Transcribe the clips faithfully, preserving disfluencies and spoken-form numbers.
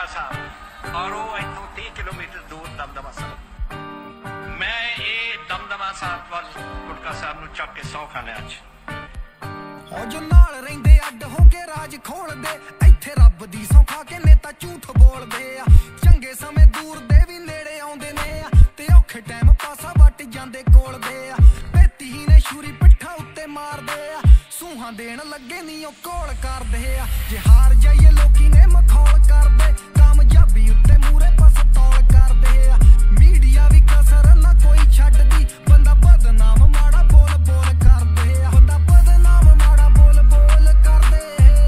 गुटका साहब और वो इतों तीह किलोमीटर दूर दमदमा साहब। मैं ये दमदमा साहब वाल गुटका साहब नूं चक के सौ खाने अज हो जो नाल रहिंदे अड हो के राज खोल दे इत्थे रब दी सौ खा के नेता झूठ बोल दे चंगे समय दूर दे भी नेड़े आउंदे ने ते औखे टाइम पासा वट जांदे कोल दे पेती ने छुरी पिट्ठा उत्ते मार दे सूहां देण लगे नी ओ कोल कर दे जे हार जाइए लोकी ने मखौल कर दे कामयाबी उत्ते मूरे पास तौल कर दे मीडिया भी कसर ना कोई छड्डदी बंदा बदनाम माड़ा बोल बोल कर दे बंदा बदनाम माड़ा बोल बोल कर दे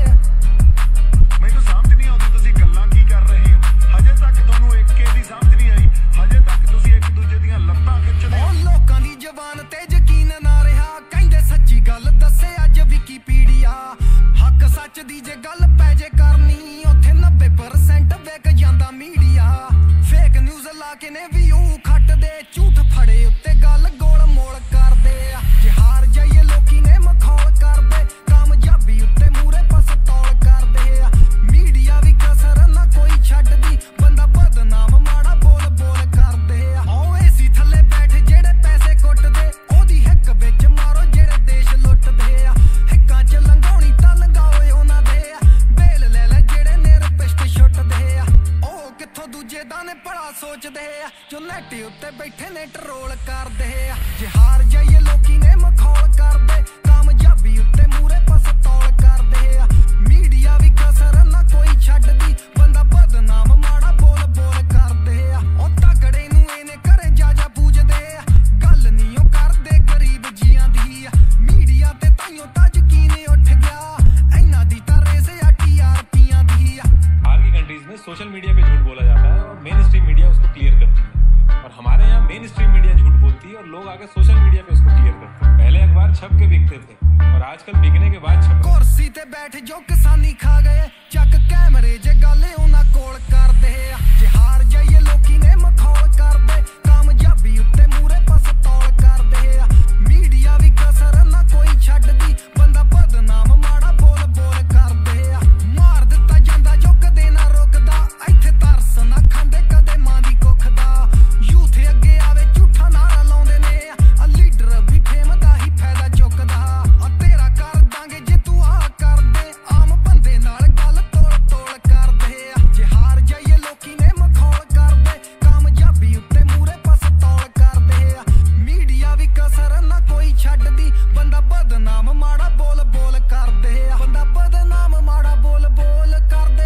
ਮੈਨੂੰ ਸਮਝ ਨਹੀਂ ਆਉਂਦੀ ਤੁਸੀਂ ਗੱਲਾਂ ਕੀ ਕਰ ਰਹੇ ਹੋ ਹਜੇ ਤੱਕ ਤੁਹਾਨੂੰ ਇੱਕ ਕੇ ਦੀ ਸਮਝ ਨਹੀਂ ਆਈ ਹਜੇ ਤੱਕ ਤੁਸੀਂ ਇੱਕ ਦੂਜੇ ਦੀਆਂ ਲੱਤਾਂ ਖਿੱਚਦੇ ਹੋ ਲੋਕਾਂ ਦੀ ਜ਼ਬਾਨ ਤੇ ਯਕੀਨ ਨਾ ਰਿਹਾ ਕਹਿੰਦੇ ਸੱਚੀ ਗੱਲ ਦੱਸੇ ਅੱਜ ਵਿਕੀਪੀਡੀਆ ਹੱਕ ਸੱਚ ਦੀ ਜੇ ਗੱਲ ਪੈ ਜੇ ਕਰਨੀ ਉੱਥੇ ਨੱਬੇ ਪਰਸੈਂਟ ਵਿਕ ਜਾਂਦਾ ਮੀਡੀਆ ਫੇਕ ਨਿਊਜ਼ ਲਾ ਕੇ ਨੇ ਵੀ ਉਹ ਖੱਟਦੇ ਝੂਠ ਫੜੇ ਉੱਤੇ ਗੱਲ ਗੋਲ ਮੋਲ ਕਰਦੇ ਜੇ ਹਾਰ ਜਾਈਏ ਲੋਕੀ ਨੇ ਮਖੌਲ ਕਰਦੇ ਕਾਮਯਾਬੀ ਉੱਤੇ ਮੂਰੇ ਪਾਸ ਤੌਲ ਕਰਦੇ ਮੀਡੀਆ ਵੀ ਕਸਰ ਨਾ ਕੋਈ ਛੱਡਦੀ ਬੰਦਾ ਬਦਨਾਮ ਮਾੜਾ ਬੋਲ ਬੋਲ ਕਰਦੇ ਆਓ ਏਸੀ ਥੱਲੇ ਬੈਠ ਜਿਹੜੇ ਪੈਸੇ ਕੁੱਟਦੇ ਉਹਦੀ ਹਿੱਕ ਵਿੱਚ ਮਾਰੋ ਜਿਹੜੇ ਦੇਸ਼ ਲੁੱਟਦੇ ਆ ਹਿੱਕਾਂ 'ਚ ਲੰਘਾਉਣੀ ਤਾਂ ਲੰਘਾਓਏ ਉਹਨਾਂ ਦੇ ਬੇਲ ਲੈ ਲੈ ਜਿਹੜੇ ਨਿਰਪਿਸ਼ਟ ਛੁੱਟਦੇ ਆ ਉਹ ਕਿੱਥੋਂ ਦੂਜੇ ਦਾ ਨੇ ਭਲਾ ਸੋਚਦੇ ਆ ਜੋ ਨੈਟ ਉੱਤੇ ਬੈਠੇ ਨੇ ਟਰੋਲ ਕਰਦੇ ਆ ਜੇ ਹਾਰ ਜਾਈਏ ਲੋਕੀ ਨੇ ਮਖੌਲ ਕਰਦੇ ਕਾਮਯਾਬੀ ਉੱਤੇ ਮੂਰੇ ਪਾਸ ਤੌਲ ਕਰਦੇ ਆ ਮੀਡੀਆ ਵੀ ਕਸਰ ਨਾ ਕੋਈ ਛੱਡਦੀ ਬੰਦਾ ਬਦਨਾਮ ਮਾੜਾ ਬੋਲ ਬੋਲ ਕਰਦੇ ਆ ਉਹ ਤਕੜੇ ਨੂੰ ਇਹਨੇ ਘਰੇ ਜਾ ਜਾ ਪੂਜਦੇ ਆ ਗੱਲ ਨਹੀਂ ਉਹ ਕਰਦੇ ਗਰੀਬ ਜੀਆਂ ਦੀ ਮੀਡੀਆ ਤੇ ਤਾਈਓ ਤਾਂ ਯਕੀਨ ਉੱਠ ਗਿਆ ਇਹਨਾਂ ਦੀ ਤਾਂ ਰੇਸ ਆ ਟੀ ਆਰ ਪੀਆਂ ਦੀ बाहर की कंट्रीज में सोशल मीडिया पे झूठ बोला जाता है और मेन स्ट्रीम मीडिया उसको क्लियर करती है और हमारे यहाँ मेन स्ट्रीम मीडिया झूठ बोलती है और लोग आके सोशल मीडिया पे उसको क्लियर करते हैं। पहले अखबार छप के बिकते थे और आजकल बिकने के बाद छप कुर्सी ते बैठ जो किसानी खा गए चक कैमरे जे गल उन्हां कोल करदे जे हार जाइए लोकी ने मखौल करदे कामयाबी उत्ते मूरे पास तौल करदे मीडिया भी कसर ना कोई छड्डदी बंदा बदनाम माड़ा बोल बोल करदे मार दित्ता जांदा जो कदे ना रुकदा इत्थे तरस ना खांदे कदे मां दी कुख दा यूथ अगे आवे झूठा नारा लाउंदे ने आ लीडर भी फेम दा ही फायदा चुकदा आ तेरा कर दांगे जे तू आ कर दे आम बंदे नाल गल तोड़ तोड़ कर दे जे हार जाइए लोकी ने मखौल करदे कामयाबी उत्ते मूरे पास तौल करदे मीडिया भी कसर ना कोई छड्डदी बंदा बदनाम माड़ा बोल बोल करदे बंदा बदनाम माड़ा बोल बोल करदे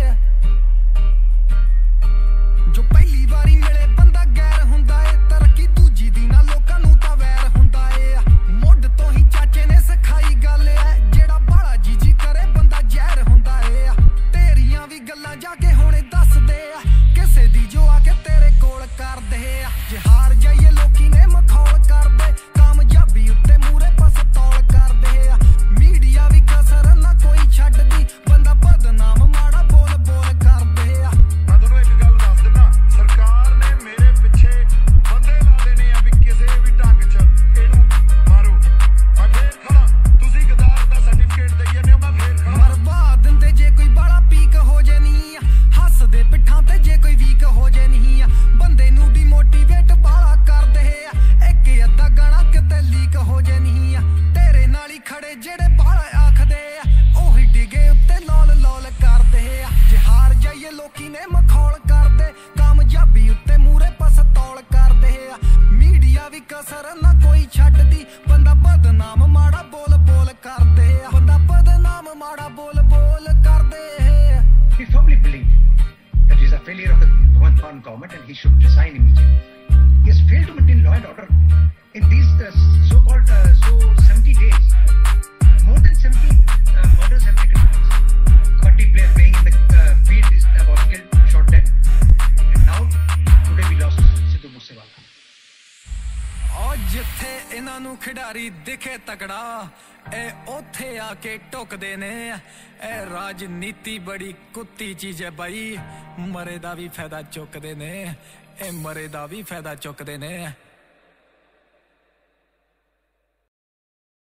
जो पहली वारी मिले बंदा गैर हुंदा ए तरक्की दूजी दी ना लोकां नूं तां वैर हुंदा ए मुੱਢ ਤੋਂ ਹੀ ਚਾਚੇ ਨੇ ਸਿਖਾਈ ਗੱਲ ਐ ਜਿਹੜਾ ਬਾਲਾ ਜੀ ਜੀ ਕਰੇ ਬੰਦਾ ਜ਼ਹਿਰ ਹੁੰਦਾ ਏ ਤੇਰੀਆਂ ਵੀ ਗੱਲਾਂ ਜਾ ਕੇ ਹੁਣੇ ਦੱਸਦੇ ਆ ਕਿਸੇ ਦੀ ਜੋ ਆ ਕੇ ਤੇਰੇ ਕੋਲ ਕਰਦੇ ਆ ਜੇ ਹਾਰ ਜਾਈਏ ਲੋਕੀ ਨੇ ਮਖੌਲ ਕਰਦੇ ਕਾਮਯਾਬੀ ਉੱਤੇ ਮੂਰੇ ਪਾਸ ਤੌਲ ਕਰਦੇ ਆ ਮੀਡੀਆ ਵੀ ਕਸਰ ਨਾ ਕੋਈ ਛੱਡਦੀ ਬੰਦਾ ਬਦਨਾਮ ਮਾੜਾ ਬੋਲ ਬੋਲ ਕਰਦੇ ਆ ਮੈਂ ਤੁਹਾਨੂੰ ਇੱਕ ਗੱਲ ਦੱਸ ਦਿੰਦਾ ਸਰਕਾਰ ਨੇ ਮੇਰੇ ਪਿੱਛੇ ਬੰਦੇ ਲਾ ਦੇਣੇ ਆ ਵੀ ਕਿਸੇ ਵੀ ਢੰਗ 'ਚ ਇਹਨੂੰ ਮਾਰੋ ਮੈਂ ਫੇਰ ਖੜਾ ਤੁਸੀਂ ਗਦਾਰ ਦਾ ਸਰਟੀਫਿਕੇਟ ਦੇਈ ਜਾਂਦੇ ਹੋ ਮੈਂ ਫੇਰ ਖੜਾ ਮਰਵਾ ਦਿੰਦੇ ਜੇ ਕੋਈ ਬਾਲਾ ਪੀਕ ਹੋ ਜੇ ਨਹੀਂ ਹੱਸਦੇ ਪਿੱਠਾਂ ਤੇ ਜੇ ਕੋਈ ਵੀਕ ਹੋ ਜੇ ਨਹੀਂ ਬੰਦੇ ਨੂੰ ਡੀਮੋਟੀਵੇਟ ਬਾਲਾ ਕਰਦੇ ਆ ਇੱਕ ਅੱਧਾ ਗਾਣਾ ਕਿਤੇ ਲੀਕ ਹੋ ਜੇ ਨਹੀਂ ਤੇਰੇ ਨਾਲ ਹੀ ਖੜੇ ਜਿਹੜੇ ਬਾਲਾ ਆਖਦੇ ਆ ਉਹੀ ਡਿਗੇ ਉੱਤੇ ਲੌਲ ਲੌਲ ਕਰਦੇ ਆ ਜੇ ਹਾਰ ਜਾਈਏ ਲੋਕੀ ਨੇ ਮਖੌਲ ਕਰਦੇ ਕਾਮਯਾਬੀ ਉੱਤੇ ਮੂਰੇ ਪਾਸ ਤੌਲ ਕਰਦੇ ਆ ਮੀਡੀਆ ਵੀ ਕਸਰ ਨਾ ਕੋਈ ਛੱਡਦੀ ਬੰਦਾ ਬਦਨਾਮ ਮਾੜਾ ਬੋਲ ਬੋਲ ਕਰਦੇ ਆ ਬੰਦਾ ਬਦਨਾਮ ਮਾੜਾ ਬੋਲ ਬੋਲ ਕਰਦੇ We firmly believe that it is a failure of the Bhagwant Mann government and he should resign immediately. He has failed to maintain law and order in these uh, so-called uh, so seventy days. More than seventy uh, murders have taken place. Kabaddi player playing in the uh, field is uh, was killed, shot dead. And now, today we lost Sidhu Moosewala. ਔ ਜਿੱਥੇ ਇਹਨਾਂ ਨੂੰ ਖਿਡਾਰੀ ਦਿਖੇ ਤਕੜਾ ਇਹ ਉੱਥੇ ਆ ਕੇ ਟੁਕਦੇ ਨੇ ਇਹ ਰਾਜਨੀਤੀ ਬੜੀ ਕੁੱਤੀ ਚੀਜ਼ ਹੈ ਬਾਈ ਮਰੇ ਦਾ ਵੀ ਫਾਇਦਾ ਚੁੱਕਦੇ ਨੇ ਇਹ ਮਰੇ ਦਾ ਵੀ ਫਾਇਦਾ ਚੁੱਕਦੇ ਨੇ